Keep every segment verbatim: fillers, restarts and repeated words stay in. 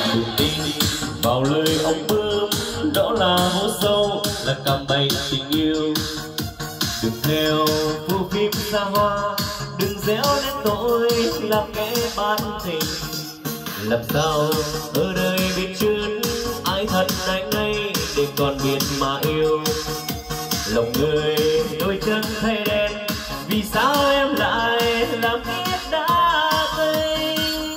đừng tin vào lời ông bướm, đó là hố sâu, là cạm bẫy tình yêu. Đừng theo phù phim xa hoa, đừng gieo đến tội làm kẻ bán tình. Làm sao ở đây biết chừng ai thật anh ấy để còn biết mà yêu. Lòng người đôi chân thay đen, vì sao em lại làm biết đã tình.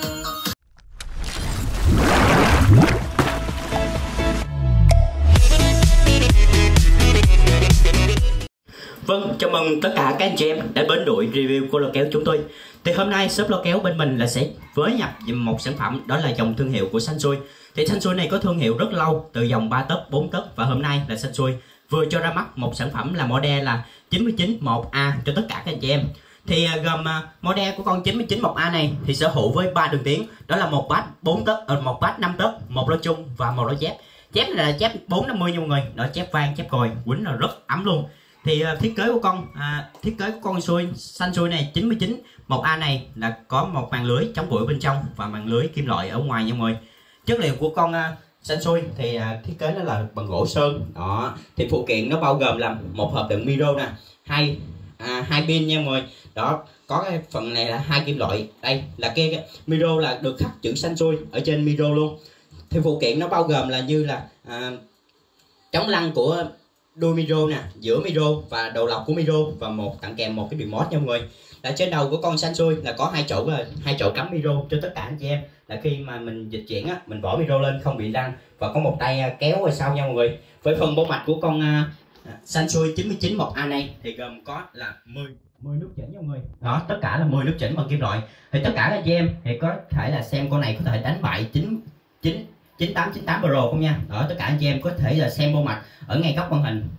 Vâng, chào mừng tất cả các anh chị em đã đến đội review của lò kéo chúng tôi. Thì hôm nay shop lò kéo bên mình là sẽ với nhập một sản phẩm, đó là dòng thương hiệu của Sansui. Thì Sansui này có thương hiệu rất lâu, từ dòng ba tấc, bốn tấc, và hôm nay là Sansui vừa cho ra mắt một sản phẩm là model là chín chín một A cho tất cả các anh chị em. Thì uh, gồm uh, model của con chín chín một A này thì sở hữu với ba đường tiếng, đó là một bass bốn tấc, uh, một bass năm tấc, một loa chung và một loa chép. Chép này là chép bốn năm mươi nha mọi người, đó chép vang, chép còi, quýnh là rất ấm luôn. Thì uh, thiết kế của con uh, thiết kế của con Sansui Sansui này chín chín một A này là có một màn lưới chống bụi bên trong và màn lưới kim loại ở ngoài nha mọi người. Chất liệu của con uh, Sansui thì uh, thiết kế nó là bằng gỗ sơn. Đó, thì phụ kiện nó bao gồm là một hộp đựng micro nè, hai à, hai pin nha mọi người. Đó, có cái phần này là hai kim loại. Đây là cái, cái micro là được khắc chữ Sansui ở trên micro luôn. Thì phụ kiện nó bao gồm là như là à, chống lăn của đuôi micro nè, giữa micro và đầu lọc của micro, và một tặng kèm một cái remote nha mọi người. Là trên đầu của con Sansui là có hai chỗ hai chỗ cắm micro cho tất cả anh chị em, là khi mà mình dịch chuyển á, mình bỏ micro lên không bị lăn, và có một tay kéo ở sau nha mọi người. Với phần bộ mạch của con uh, Sansui chín chín một A này thì gồm có là mười nút chỉnh nha mọi người. Đó, tất cả là mười nút chỉnh bằng kim loại. Thì tất cả anh chị em thì có thể là xem con này có thể đánh bại chín chín chín tám chín tám Pro không nha. Đó, tất cả anh chị em có thể là xem bộ mạch ở ngay góc màn hình.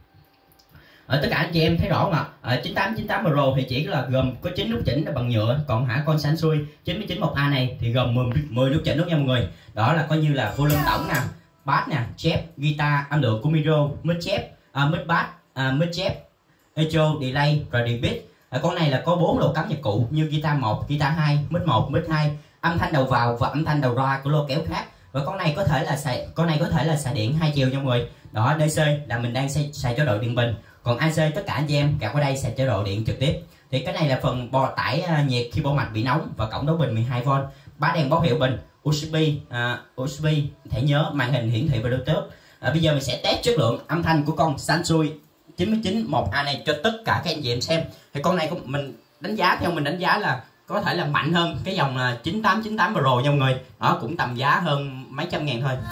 Ở tất cả anh chị em thấy rõ không ạ? Ở chín tám chín tám Pro thì chỉ là gồm có chín nút chỉnh bằng nhựa, còn hả con Sansui chín chín một A này thì gồm mười nút chỉnh luôn nha mọi người. Đó là coi như là volume tổng nè, bass nè, chép, guitar, âm lượng của micro, mic chép, uh, mic bass, uh, mic chép, echo, delay và repeat. Ở con này là có bốn lỗ cắm nhạc cụ như guitar một, guitar hai, mic một, mic hai, âm thanh đầu vào và âm thanh đầu ra của lô kéo khác. Và con này có thể là xài con này có thể là xài điện hai chiều nha mọi người. Đó, đê xê là mình đang xài, xài chế độ điện bình, còn a xê tất cả anh chị em gạt qua đây xài chế độ điện trực tiếp. Thì cái này là phần bò tải uh, nhiệt khi bộ mạch bị nóng, và cổng đấu bình mười hai vôn, bá đèn báo hiệu bình, u ét bê, uh, u ét bê, thẻ nhớ, màn hình hiển thị và Bluetooth. Uh, bây giờ mình sẽ test chất lượng âm thanh của con Sansui chín chín một A này cho tất cả các anh chị em xem. Thì con này của mình đánh giá, theo mình đánh giá là có thể là mạnh hơn cái dòng là chín tám chín tám Pro nha mọi người. Đó, cũng tầm giá hơn mấy trăm ngàn thôi.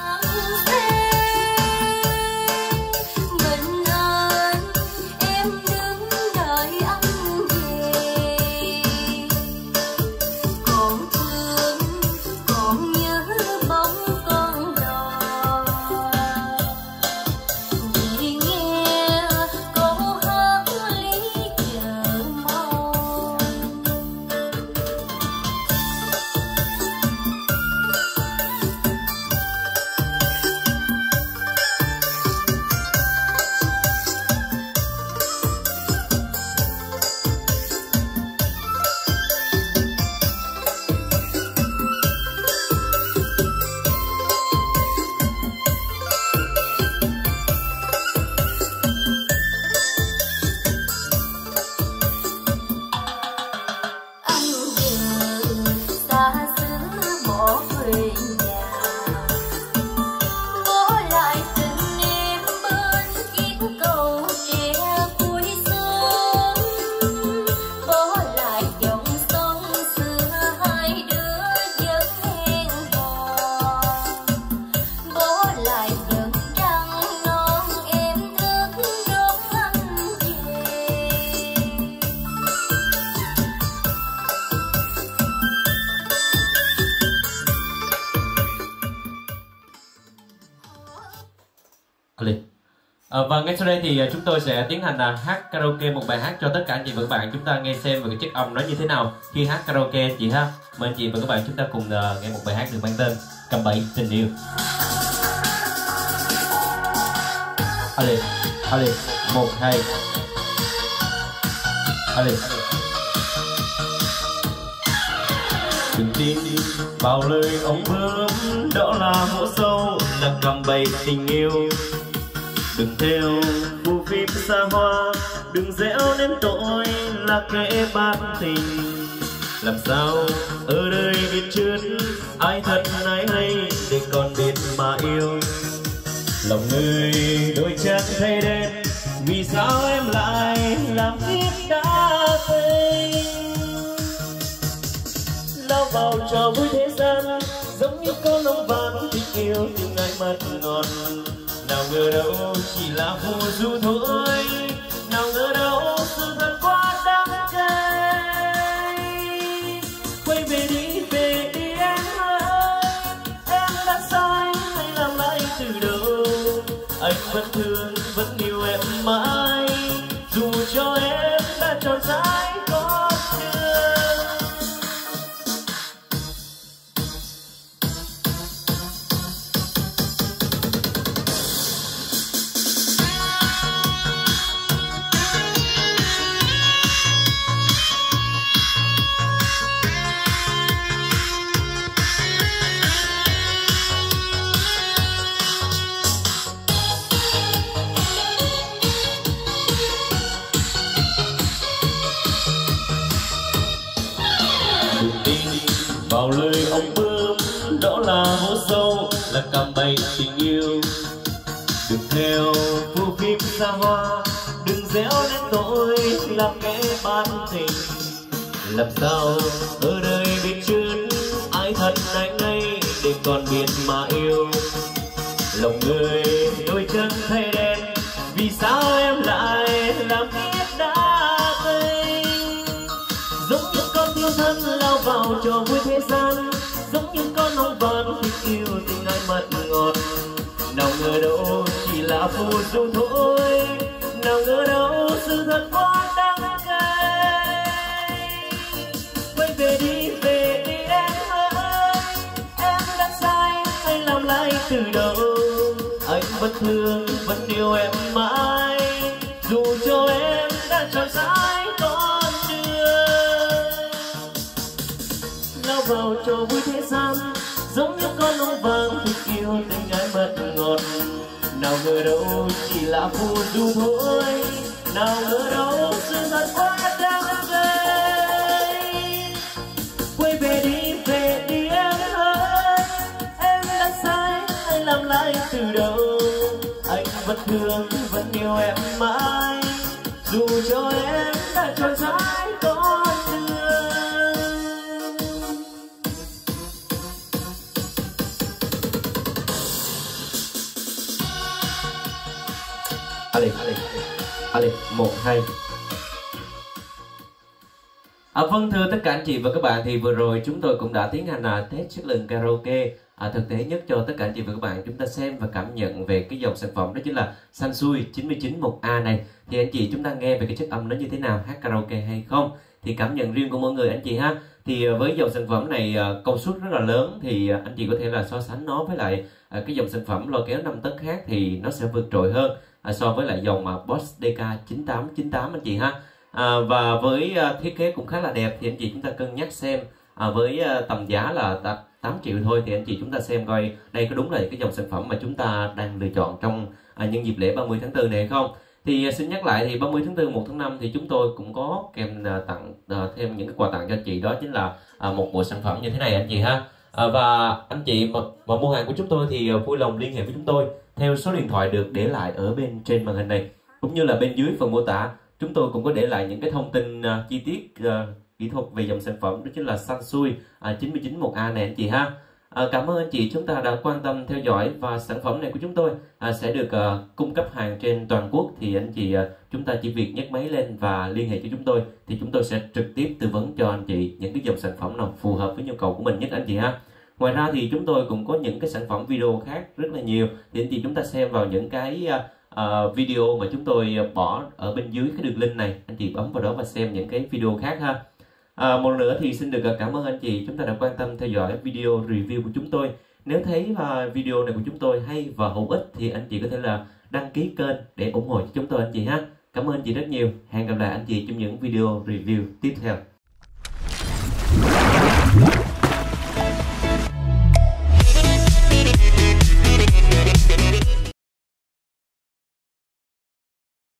À, và ngay sau đây thì chúng tôi sẽ tiến hành là hát karaoke một bài hát cho tất cả anh chị và các bạn chúng ta nghe xem về cái chất âm nó như thế nào khi hát karaoke chị ha. Mời anh chị và các bạn chúng ta cùng uh, nghe một bài hát được mang tên Cạm Bẫy Tình Yêu. Ali, Ali, một hai, Ali. Đừng tin vào lời ông bướm, đó là hố sâu, là cạm bẫy tình yêu. Đừng theo phù phiếm xa hoa, đừng gieo nên tội là kẻ bán tình. Làm sao ở đây biết trước ai thật ai hay, để còn biết mà yêu. Lòng người đôi chân thay đen, vì sao em lại làm kiếp đã tình. Lao vào trò vui thế gian, giống như con ông vàng thích yêu từng ngày mất ngọt. Nào ngờ đâu chỉ là phù du thôi, nào ngờ đâu sự thật quá đắng cay. Quay về đi, về đi em ơi, em đã sai hay làm lại từ đầu. Anh vẫn thương, vẫn yêu em mãi, dù cho em đã tròn trái có chưa. Vào lời ông bướm, đó là hố sâu, là cạm bẫy tình yêu. Đừng theo phù phiếm xa hoa, đừng gieo nên tội là kẻ bán tình. Làm sao ở đây biết trước ai thật ai ngây, để còn biết mà yêu. Lòng người đôi chân thay đen, vì sao em lại làm kiếp đã tình. Giống như con thiên thân lao vào trò vui thế gian, giống như con ông vàng thích yêu tình ai mật ngọt. Nào ngờ đâu chỉ là phù du thôi, nào ngờ đâu sự thật quá đắng cay. Quay về đi, về đi em ơi, em đã sai hay làm lại từ đầu. Anh vẫn thương, vẫn yêu em mãi, dù cho em đã tròn trái còn chưa. Lao vào trò vui thế gian, giống như con ông vàng thích yêu tình ai mật ngọt. Nào ngờ đâu chỉ là phù du thôi, nào ngờ đâu sự thật quá đắng cay. Quay về đi, về đi em ơi, em đã sai hay làm lại từ đầu. Anh vẫn thương, vẫn yêu em mãi, dù cho em đã tròn trái có chưa. Ali, Ali, một, hai. À, vâng, thưa tất cả anh chị và các bạn, thì vừa rồi chúng tôi cũng đã tiến hành là test chất lượng karaoke à, thực tế nhất cho tất cả anh chị và các bạn chúng ta xem và cảm nhận về cái dòng sản phẩm đó chính là Sansui chín mươi chín một A này. Thì anh chị chúng ta nghe về cái chất âm nó như thế nào, hát karaoke hay không, thì cảm nhận riêng của mỗi người anh chị ha. Thì với dòng sản phẩm này công suất rất là lớn, thì anh chị có thể là so sánh nó với lại cái dòng sản phẩm loa kéo năm tấc khác thì nó sẽ vượt trội hơn à, so với lại dòng mà Boss đê ca chín tám chín tám anh chị ha. À, và với uh, thiết kế cũng khá là đẹp, thì anh chị chúng ta cân nhắc xem à, với uh, tầm giá là tám triệu thôi, thì anh chị chúng ta xem coi đây có đúng là cái dòng sản phẩm mà chúng ta đang lựa chọn trong uh, nhân dịp lễ ba mươi tháng tư này hay không. Thì uh, xin nhắc lại, thì ba mươi tháng tư, một tháng năm thì chúng tôi cũng có kèm uh, tặng uh, thêm những cái quà tặng cho anh chị, đó chính là uh, một bộ sản phẩm như thế này anh chị ha. À, và anh chị mà, mà mua hàng của chúng tôi thì uh, vui lòng liên hệ với chúng tôi theo số điện thoại được để lại ở bên trên màn hình này, cũng như là bên dưới phần mô tả. Chúng tôi cũng có để lại những cái thông tin uh, chi tiết uh, kỹ thuật về dòng sản phẩm, đó chính là Sansui uh, chín mươi chín một A này anh chị ha. Uh, cảm ơn anh chị chúng ta đã quan tâm theo dõi, và sản phẩm này của chúng tôi uh, sẽ được uh, cung cấp hàng trên toàn quốc. Thì anh chị uh, chúng ta chỉ việc nhấc máy lên và liên hệ cho chúng tôi, thì chúng tôi sẽ trực tiếp tư vấn cho anh chị những cái dòng sản phẩm nào phù hợp với nhu cầu của mình nhất anh chị ha. Ngoài ra thì chúng tôi cũng có những cái sản phẩm video khác rất là nhiều, thì anh chị chúng ta xem vào những cái uh, Uh, video mà chúng tôi bỏ ở bên dưới cái đường link này, anh chị bấm vào đó và xem những cái video khác ha. Uh, một nữa thì xin được cảm ơn anh chị chúng ta đã quan tâm theo dõi video review của chúng tôi. Nếu thấy uh, video này của chúng tôi hay và hữu ích thì anh chị có thể là đăng ký kênh để ủng hộ cho chúng tôi anh chị ha. Cảm ơn anh chị rất nhiều. Hẹn gặp lại anh chị trong những video review tiếp theo.